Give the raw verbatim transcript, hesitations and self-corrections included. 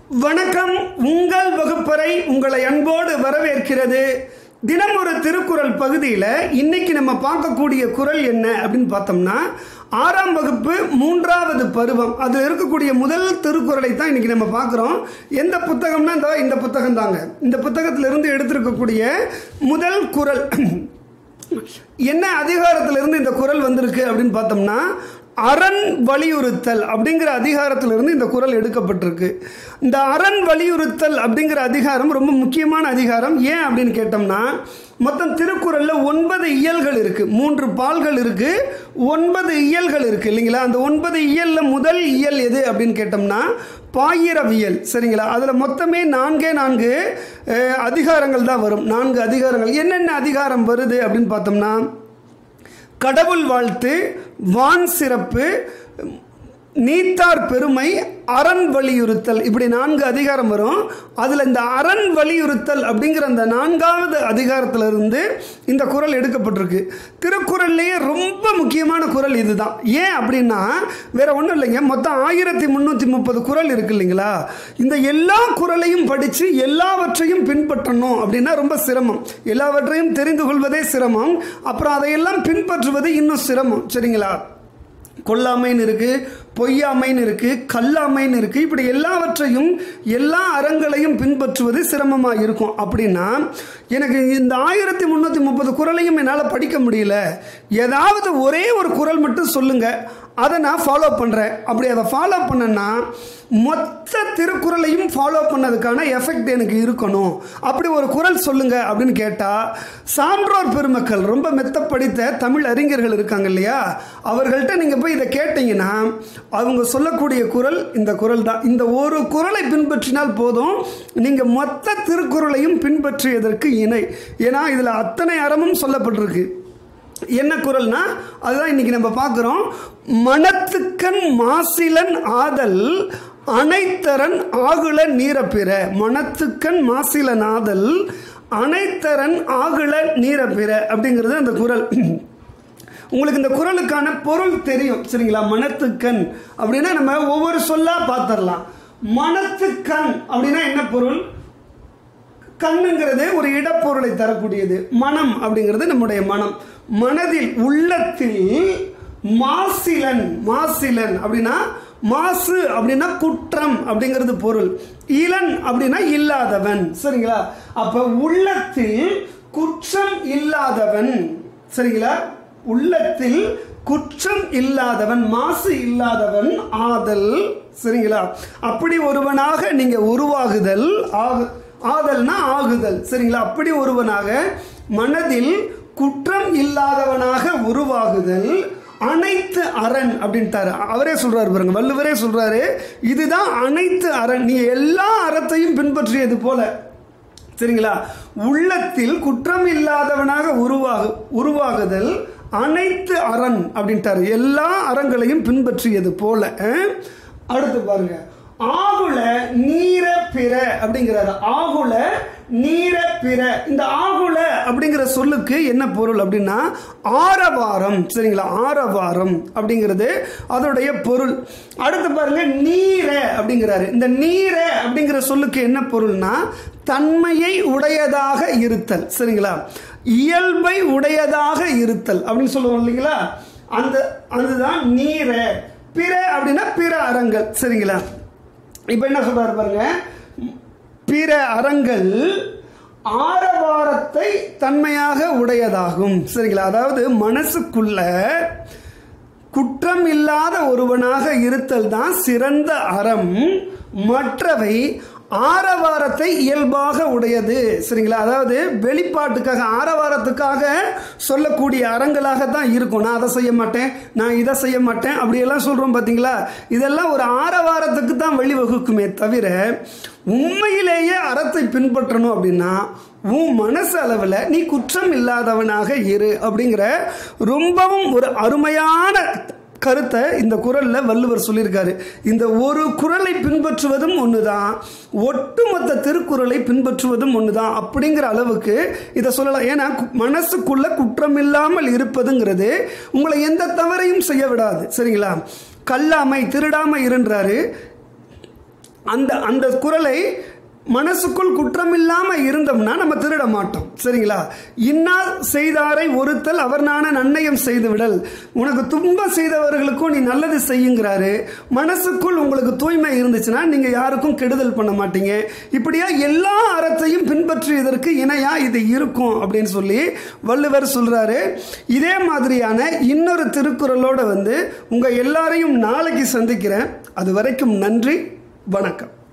வணக்கம். உங்கள் வகுப்பறை உங்களை அன்போடு வரவேற்கிறது. தினம் ஒரு திருக்குறள் பகுதியில் இன்னைக்கு நம்ம பார்க்கக்கூடிய குறள் என்ன அப்படின்னு பார்த்தோம்னா, ஆறாம் வகுப்பு மூன்றாவது பருவம் அதில் இருக்கக்கூடிய முதல் திருக்குறளை தான் இன்னைக்கு நம்ம பார்க்குறோம். எந்த புத்தகம்னா இந்த இந்த புத்தகம் தாங்க. இந்த புத்தகத்திலிருந்து எடுத்திருக்கக்கூடிய முதல் குறள் என்ன அதிகாரத்திலிருந்து இந்த குறள் வந்திருக்கு அப்படின்னு பார்த்தோம்னா, அரண் வலியுறுத்தல் அப்படிங்கிற அதிகாரத்திலிருந்து இந்த குறள் எடுக்கப்பட்டிருக்கு. இந்த அரண் வலியுறுத்தல் அப்படிங்கிற அதிகாரம் ரொம்ப முக்கியமான அதிகாரம். ஏன் அப்படின்னு கேட்டோம்னா, மொத்தம் திருக்குறளில் ஒன்பது இயல்கள் இருக்குது, மூன்று பால்கள் இருக்குது, ஒன்பது இயல்கள் இருக்குது இல்லைங்களா? அந்த ஒன்பது இயலில் முதல் இயல் எது அப்படின்னு கேட்டோம்னா பாயிரவியல். சரிங்களா? அதில் மொத்தமே நான்கே நான்கு அதிகாரங்கள் தான் வரும். நான்கு அதிகாரங்கள். என்னென்ன அதிகாரம் வருது அப்படின்னு பார்த்தோம்னா, கடவுள் வாழ்த்து, வான் சிறப்பு, நீத்தார் பெருமை, அரண் வலியுறுத்தல், இப்படி நான்கு அதிகாரம் வரும். அதில் இந்த அரண் வலியுறுத்தல் அப்படிங்கிற அந்த நான்காவது அதிகாரத்திலிருந்து இந்த குறள் எடுக்கப்பட்டிருக்கு. திருக்குறள்லேயே ரொம்ப முக்கியமான குறள் இதுதான். ஏன் அப்படின்னா வேற ஒன்றும் இல்லைங்க, மொத்தம் ஆயிரத்தி முந்நூற்றி முப்பது குறள் இருக்கு இல்லைங்களா? இந்த எல்லா குறளையும் படித்து எல்லாவற்றையும் பின்பற்றணும் அப்படின்னா ரொம்ப சிரமம். எல்லாவற்றையும் தெரிந்து கொள்வதே சிரமம், அப்புறம் அதையெல்லாம் பின்பற்றுவது இன்னும் சிரமம். சரிங்களா? கொல்லாமைன்னு இருக்குது, பொய்யாமைன்னு இருக்குது, கல்லாமைன்னு இருக்குது. இப்படி எல்லாவற்றையும் எல்லா அறங்களையும் பின்பற்றுவது சிரமமாக இருக்கும். அப்படின்னா எனக்கு இந்த ஆயிரத்தி முந்நூற்றி முப்பது குறளையும் என்னால் படிக்க முடியல, ஏதாவது ஒரே ஒரு குறள் மட்டும் சொல்லுங்கள், அதை நான் ஃபாலோ பண்ணுறேன். அப்படி அதை ஃபாலோ பண்ணேன்னா மொத்த திருக்குறளையும் ஃபாலோ பண்ணதுக்கான எஃபெக்ட் எனக்கு இருக்கணும். அப்படி ஒரு குறள் சொல்லுங்க அப்படின்னு கேட்டால், சான்றோர் பெருமக்கள், ரொம்ப மெத்த படித்த தமிழ் அறிஞர்கள் இருக்காங்க இல்லையா, அவர்கள்ட்ட நீங்கள் போய் இதை கேட்டீங்கன்னா அவங்க சொல்லக்கூடிய குறள் இந்த குறள் தான். இந்த ஒரு குறளை பின்பற்றினால் போதும், நீங்கள் மொத்த திருக்குறளையும் பின்பற்றியதற்கு இணை. ஏன்னா இதில் அத்தனை அறமும் சொல்லப்பட்டிருக்கு. என்ன குறள்னா அதுதான் இன்னைக்கு நம்ம பார்க்குறோம். மனத்துக்கண் மாசிலன் ஆதல் அனைத்தரன் ஆகுல நீரப்பிற. மனத்துக்கண் மாசிலன் ஆதல் அனைத்தரன் ஆகுல நீரப்பிற அப்படிங்கிறது அந்த குறள். உங்களுக்கு இந்த குறளுக்கான பொருள் தெரியும். சரிங்களா? மனத்துக்கண் அப்படின்னா நம்ம ஒவ்வொரு சொல்லா பார்த்துடலாம். மனத்துக்கண் அப்படின்னா என்ன பொருள்? கண்ணுங்கிறது ஒரு இடப்பொருளை தரக்கூடியது. மனம் அப்படிங்கிறது நம்முடைய மனம். மனதில், உள்ளத்தில் மாசிலன். மாசிலன் அப்படின்னா மாசு அப்படின்னா குற்றம் அப்படிங்கிறது பொருள். இளன் அப்படின்னா இல்லாதவன். சரிங்களா? அப்ப உள்ளத்தில் குற்றம் இல்லாதவன். சரிங்களா? உள்ளத்தில் குற்றம் இல்லாதவன், மாசு இல்லாதவன் ஆதல். சரிங்களா? அப்படி ஒருவனாக நீங்க உருவாகுதல். ஆகு ஆதல்னா ஆகுதல். சரிங்களா? அப்படி ஒருவனாக மனதில் குற்றம் இல்லாதவனாக உருவாகுதல் அனைத்து அரண் அப்படின்ட்டாரு. அவரே சொல்றாரு பாருங்க, வள்ளுவரே சொல்றாரு, இதுதான் அனைத்து அரண். நீ எல்லா அறத்தையும் பின்பற்றியது போல. சரிங்களா? உள்ளத்தில் குற்றம் இல்லாதவனாக உருவாகு உருவாகுதல் அனைத்து அரண் அப்படின்ட்டாரு. எல்லா அறங்களையும் பின்பற்றியது போல. அடுத்து பாருங்க, ஆகுல நீர பிற அப்படிங்கிறாரு. ஆகுல நீர பிற. இந்த ஆகுல அப்படிங்கிற சொல்லுக்கு என்ன பொருள் அப்படின்னா ஆரவாரம். சரிங்களா? ஆரவாரம் அப்படிங்கிறது அதோடைய பொருள். அடுத்து பாருங்க, நீர அப்படிங்கிறாரு. இந்த நீர அப்படிங்கிற சொல்லுக்கு என்ன பொருள்னா தன்மையை உடையதாக இருத்தல். சரிங்களா? இயல்பை உடையதாக இருத்தல் அப்படின்னு சொல்லுவோம் இல்லைங்களா? அந்த அதுதான் நீர. பிற அப்படின்னா பிற அறங்கள். சரிங்களா? இப்ப என்ன சொல்றாரு பாருங்க, பிற அறங்கள் ஆரவாரத்தை தன்மையாக உடையதாகும். சரிங்களா? அதாவது மனசுக்குள்ள குற்றம் இல்லாத ஒருவனாக இருத்தல் தான் சிறந்த அறம். மற்றவை ஆரவாரத்தை இயல்பாக உடையது. சரிங்களா? அதாவது வெளிப்பாட்டுக்காக, ஆரவாரத்துக்காக சொல்லக்கூடிய அறங்களாக தான் இருக்கும். நான் அதை செய்ய மாட்டேன், நான் இதை செய்ய மாட்டேன் அப்படியெல்லாம் சொல்றோம் பார்த்தீங்களா? இதெல்லாம் ஒரு ஆரவாரத்துக்கு தான் வழிவகுக்குமே தவிர, உண்மையிலேயே அறத்தை பின்பற்றணும் அப்படின்னா உன் மனசு அளவில் நீ குற்றம் இல்லாதவனாக இரு அப்படிங்கிற ரொம்பவும் ஒரு அருமையான கருத்தை இந்த குறளில் வள்ளுவர் சொல்லியிருக்காரு. இந்த ஒரு குறளை பின்பற்றுவதும் ஒன்று தான், ஒட்டுமொத்த திருக்குறளை பின்பற்றுவதும் ஒன்று தான் அப்படிங்கிற அளவுக்கு இதை சொல்லலாம். ஏன்னா மனசுக்குள்ள குற்றமில்லாமல் இருப்பதுங்கிறது உங்களை எந்த தவறையும் செய்ய விடாது. சரிங்களா? கல்லாமை, திருடாமை இருன்றாரு. அந்த அந்த குறளை மனசுக்குள் குற்றமில்லாமல் இருந்தோம்னா நம்ம திருட மாட்டோம். சரிங்களா? இன்னா செய்தாரை ஒருத்தல் அவர் நான நன்னயம் செய்து விடல். உனக்கு துன்பம் செய்தவர்களுக்கும் நீ நல்லது செய்யுங்கிறாரு. மனசுக்குள் உங்களுக்கு தூய்மை இருந்துச்சுன்னா நீங்க யாருக்கும் கெடுதல் பண்ண மாட்டீங்க. இப்படியா எல்லா அறத்தையும் பின்பற்றியதற்கு இணையா இது இருக்கும் அப்படின்னு சொல்லி வள்ளுவர் சொல்றாரு. இதே மாதிரியான இன்னொரு திருக்குறளோட வந்து உங்க எல்லாரையும் நாளைக்கு சந்திக்கிறேன். அது வரைக்கும் நன்றி, வணக்கம்.